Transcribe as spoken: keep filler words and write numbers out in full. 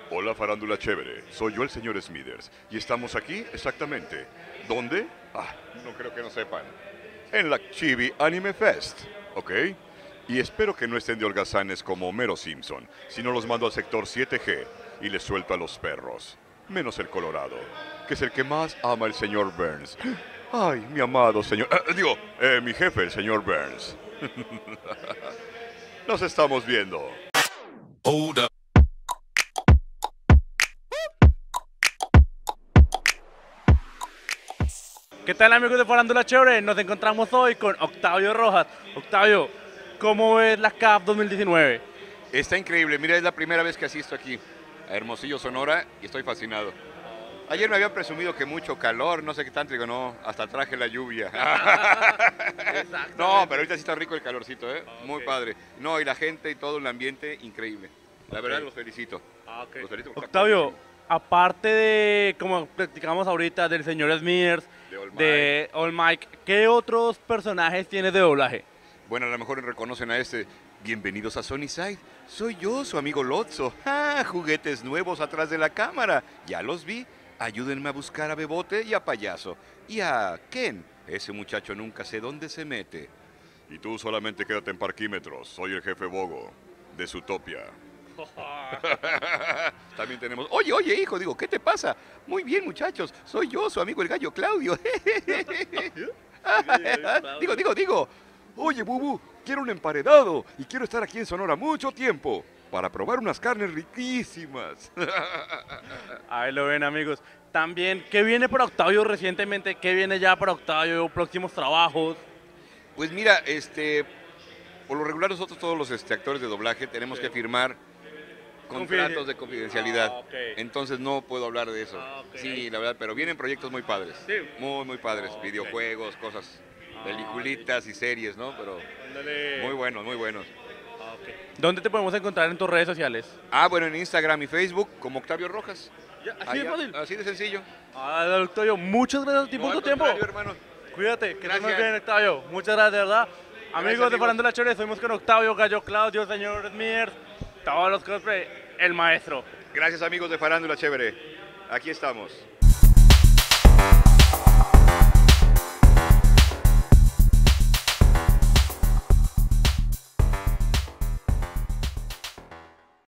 Hola farándula chévere, soy yo el señor Smithers y estamos aquí exactamente. ¿Dónde? Ah, no creo que no sepan. En la Chibi Anime Fest, ¿ok? Y espero que no estén de holgazanes como Homero Simpson, sino los mando al sector siete G y les suelto a los perros. Menos el Colorado, que es el que más ama el señor Burns. Ay, mi amado señor... eh, digo, eh, mi jefe, el señor Burns. Nos estamos viendo. Hold up. ¿Qué tal, amigos de Farándula Chévere? Nos encontramos hoy con Octavio Rojas. Octavio, ¿cómo ves la C A F dos mil diecinueve? Está increíble, mira, es la primera vez que asisto aquí a Hermosillo, Sonora, y estoy fascinado. Ayer me habían presumido que mucho calor, no sé qué tanto, digo, no, hasta traje la lluvia. No, pero ahorita sí está rico el calorcito, ¿eh? Okay. Muy padre. No, y la gente y todo el ambiente, increíble. La Okay. verdad, los felicito. Ah, okay. Los felicito. Octavio, aparte de, como platicamos ahorita, del señor Smithers, De All de All Mike, ¿qué otros personajes tienes de doblaje? Bueno, a lo mejor reconocen a este. Bienvenidos a Sunnyside. Soy yo, su amigo Lotso. ¡Ah! Juguetes nuevos atrás de la cámara. Ya los vi. Ayúdenme a buscar a Bebote y a Payaso. Y a Ken. Ese muchacho nunca sé dónde se mete. Y tú solamente quédate en parquímetros, soy el jefe Bogo, de Zootopia. También tenemos... Oye, oye, hijo, digo, ¿qué te pasa? Muy bien, muchachos. Soy yo, su amigo el gallo Claudio. Digo, digo, digo. Oye, Bubu, quiero un emparedado y quiero estar aquí en Sonora mucho tiempo para probar unas carnes riquísimas. Ahí lo ven, amigos. También, ¿qué viene para Octavio recientemente? ¿Qué viene ya para Octavio? ¿Próximos trabajos? Pues mira, este, por lo regular nosotros todos los este, actores de doblaje tenemos Sí. que firmar contratos de confidencialidad. Ah, ok. Entonces no puedo hablar de eso. Ah, ok. Sí, la verdad, pero vienen proyectos muy padres. Sí. Muy, muy padres. Ah, ok. Videojuegos, cosas, Ah, peliculitas y series, ¿no? Pero Ándale. muy buenos, muy buenos. Ah, ok. ¿Dónde te podemos encontrar en tus redes sociales? Ah, bueno, en Instagram y Facebook como Octavio Rojas. Ya, así Ahí de ya, fácil. así de sencillo. Ah, Octavio, muchas gracias a ti No, por al tu tiempo. contrario, hermano. Cuídate, que estés muy Gracias. bien, Octavio. Muchas gracias, de verdad. Amigos de amigos. Farándula Chévere, estuvimos con Octavio, Gallo Claudio, señor Smithers, todos los cosplay, el maestro. Gracias, amigos de Farándula Chévere. Aquí estamos.